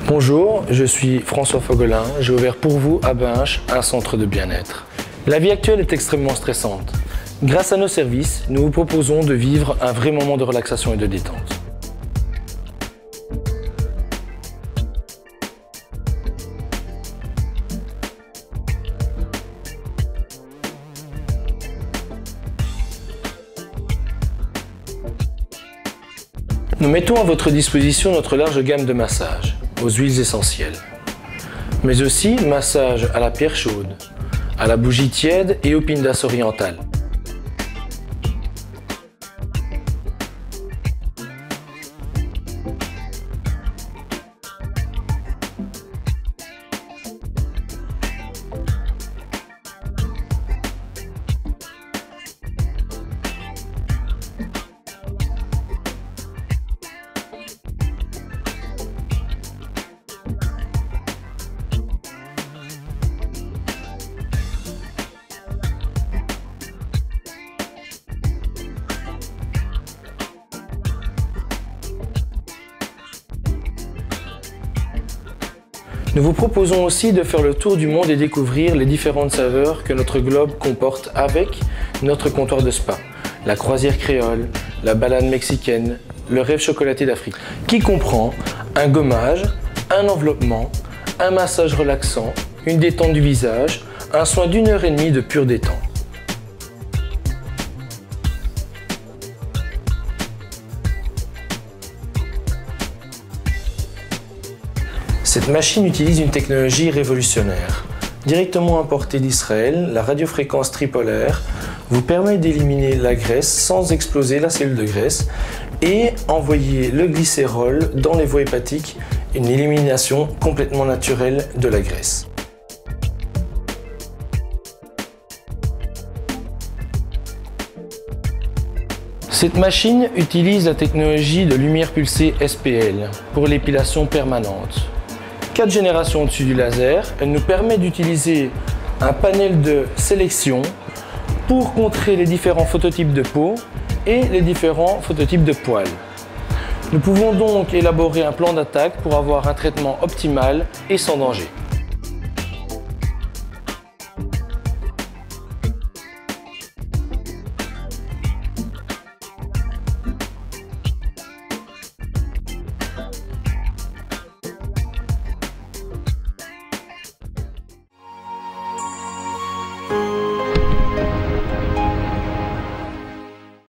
Bonjour, je suis François Fogolin. J'ai ouvert pour vous à Binche un centre de bien-être. La vie actuelle est extrêmement stressante. Grâce à nos services, nous vous proposons de vivre un vrai moment de relaxation et de détente. Nous mettons à votre disposition notre large gamme de massages aux huiles essentielles, mais aussi massage à la pierre chaude, à la bougie tiède et au pindas oriental. Nous vous proposons aussi de faire le tour du monde et découvrir les différentes saveurs que notre globe comporte avec notre comptoir de spa, la croisière créole, la balade mexicaine, le rêve chocolaté d'Afrique, qui comprend un gommage, un enveloppement, un massage relaxant, une détente du visage, un soin d'1 heure et demie de pure détente. Cette machine utilise une technologie révolutionnaire. Directement importée d'Israël, la radiofréquence tripolaire vous permet d'éliminer la graisse sans exploser la cellule de graisse et envoyer le glycérol dans les voies hépatiques, une élimination complètement naturelle de la graisse. Cette machine utilise la technologie de lumière pulsée SPL pour l'épilation permanente. 4 générations au-dessus du laser, elle nous permet d'utiliser un panel de sélection pour contrer les différents phototypes de peau et les différents phototypes de poils. Nous pouvons donc élaborer un plan d'attaque pour avoir un traitement optimal et sans danger.